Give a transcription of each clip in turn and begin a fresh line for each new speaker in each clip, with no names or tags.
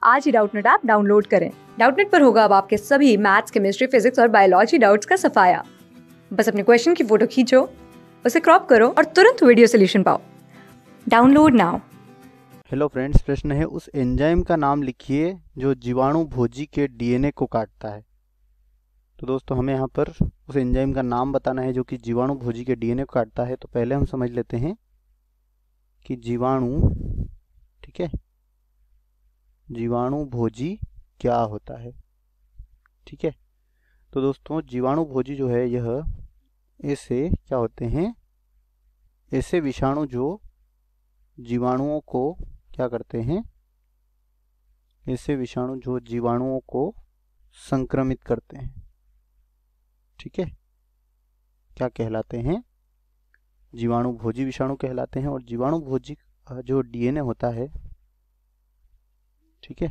आज ही Doubtnut app download करें। डाउटनेट पर होगा अब आपके सभी मैथ्स, केमिस्ट्री, फिजिक्स और बायोलॉजी डाउट्स का सफाया। बस अपने क्वेश्चन की फोटो खींचो, उसे क्रॉप करो और तुरंत वीडियो सोल्यूशन पाओ। Download now.
हेलो फ्रेंड्स, प्रश्न है उस एंजाइम का नाम लिखिए जो जीवाणु भोजी के डीएनए को काटता है। तो दोस्तों हमें यहाँ पर उस एंजाइम का नाम बताना है जो कि जीवाणु भोजी के डीएनए को काटता है। तो पहले हम समझ लेते हैं कि जीवाणु, ठीक है, जीवाणु भोजी क्या होता है। ठीक है, तो दोस्तों जीवाणु भोजी जो है यह ऐसे क्या होते हैं, ऐसे विषाणु जो जीवाणुओं को क्या करते हैं, ऐसे विषाणु जो जीवाणुओं को संक्रमित करते हैं। ठीक है, क्या कहलाते हैं, जीवाणु भोजी विषाणु कहलाते हैं। और जीवाणु भोजी जो डीएनए होता है, ठीक है,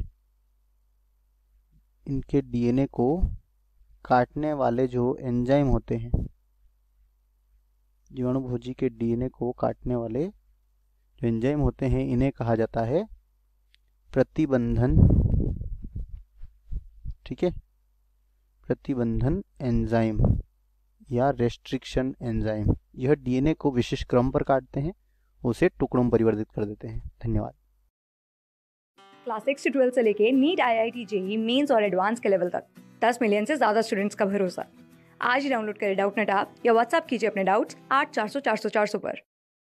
इनके डीएनए को काटने वाले जो एंजाइम होते हैं, जीवाणु भोजी के डीएनए को काटने वाले जो एंजाइम होते हैं, इन्हें कहा जाता है प्रतिबंधन। ठीक है, प्रतिबंधन एंजाइम या रेस्ट्रिक्शन एंजाइम। यह डीएनए को विशिष्ट क्रम पर काटते हैं, उसे टुकड़ों में परिवर्तित कर देते हैं। धन्यवाद।
क्लास 6 से 12 से लेके नीट, IIT, जेईई मेंस और एडवांस के लेवल तक 10 मिलियन से ज्यादा स्टूडेंट्स का भरोसा। आज ही डाउनलोड करें डाउटनेट ऐप या व्हाट्सएप कीजिए अपने डाउट्स 8400 400 400 पर।